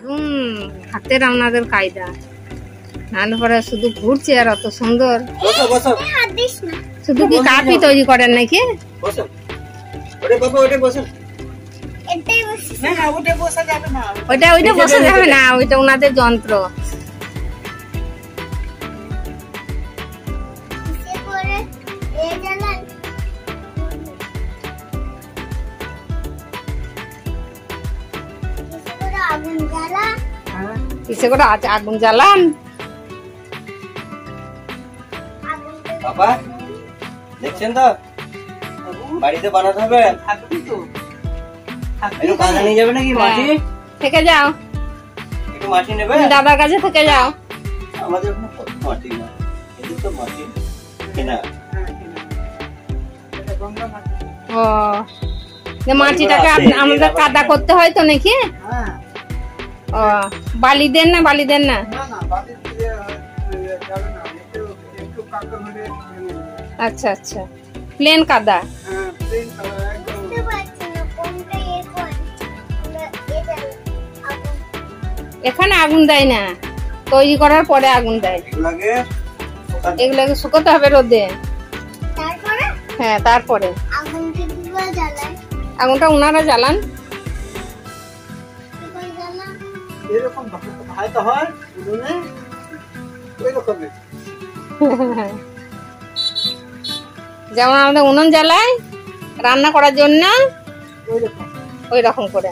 দারুণ হাতের আপনাদের কায়দা, নাহলে পরে শুধু ঘুরছে আর অত সুন্দর। শুধু কি কাপই তৈরি করেন নাকি? ওইটা বসা যাবে না, ওইটা ওনাদের যন্ত্র। কিসে করে আগুন জ্বালান? বাবা দেখছেন তো, বাড়িতে বানাতে হবে। একটু কাঁচা নিয়ে যাবে নাকি? মাটি থেকে যাও, একটু মাটি নেবে? দাদার কাছে থেকে যাও। আমাদের ওখানে কত মাটি না, এদের তো মাটি কেনা। ও মাটিটাকে আমাদের কাদা করতে হয় তো নাকি? ও বালি দেন না? বালি দেন না? আচ্ছা আচ্ছা, প্লেন কাদা। এখানে আগুন দেয় না, তৈরি করার পরে আগুন দেয়। এগুলাকে শুকোতে হবে রোদে। হ্যাঁ, তারপরে আগুনটা ওনারা জ্বালান। যেমন আমাদের উনুন জ্বালায় রান্না করার জন্য, ওই রকম করে।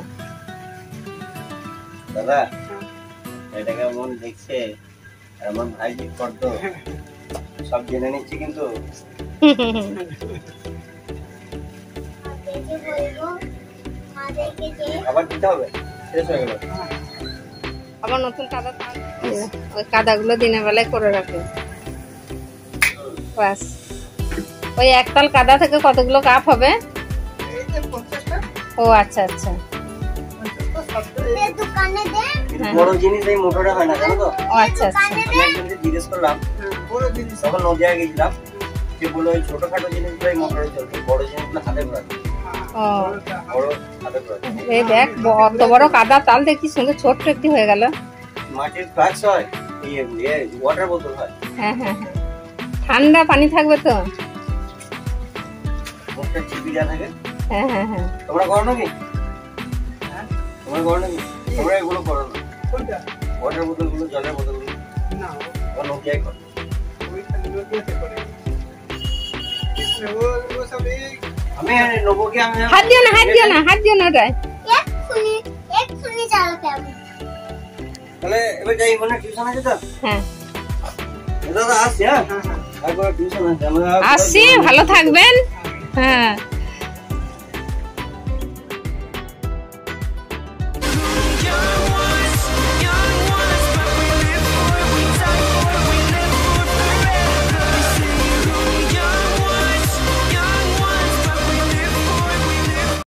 দাদা এটাকে মন দেখছে, আমার ভাই কি করতো সব জেনে নিচ্ছে কিন্তু। আবার দিতে হবে, শেষ হয়ে গেল। আবার নতুন কাদা, ওই কাদাগুলো দিনের বেলায় করে রাখে। বাস, ওই একতাল কাদা থেকে কতগুলো কাপ হবে? ও আচ্ছা আচ্ছা। বড় জিনিস এই মোটরে হয় না, জানো তো? ও আচ্ছা আচ্ছা। আমি একজনকে জিজ্ঞেস করলাম, তখন নদিয়া গেছিলাম, সে বললো ওই ছোটখাটো জিনিসগুলো এই মোটরে চলবে, বড় জিনিসগুলো হাতে ঘোরাতে। এই দেখ অত বড় কাদা তাল দেখি সুন্দর, ছোট্ট একটি হয়ে গেল। মাটির ফ্লাক্স হয়, ওয়াটার বোতল হয়। হ্যাঁ হ্যাঁ হ্যাঁ, ঠান্ডা পানি থাকবে তো। মুখটা চিপি যা থাকে। হ্যাঁ হ্যাঁ হ্যাঁ। তোমরা করো নাকি? তোমরা করো নাকি? তোমরা এগুলো করো না? ওয়াটার বোতল গুলো, জলের বোতল গুলো না, নদিয়ায় করো। আমি নেবো কি? আমি হাত দিও না, হাত দিও না, হাত দিও না ওটায়। তাহলে এবার যাই, মনে টিউশন আছে তো? হ্যাঁ দাদা আসছি। হ্যাঁ, একবার টিউশন আছে। আসছি, ভালো থাকবেন। হ্যাঁ।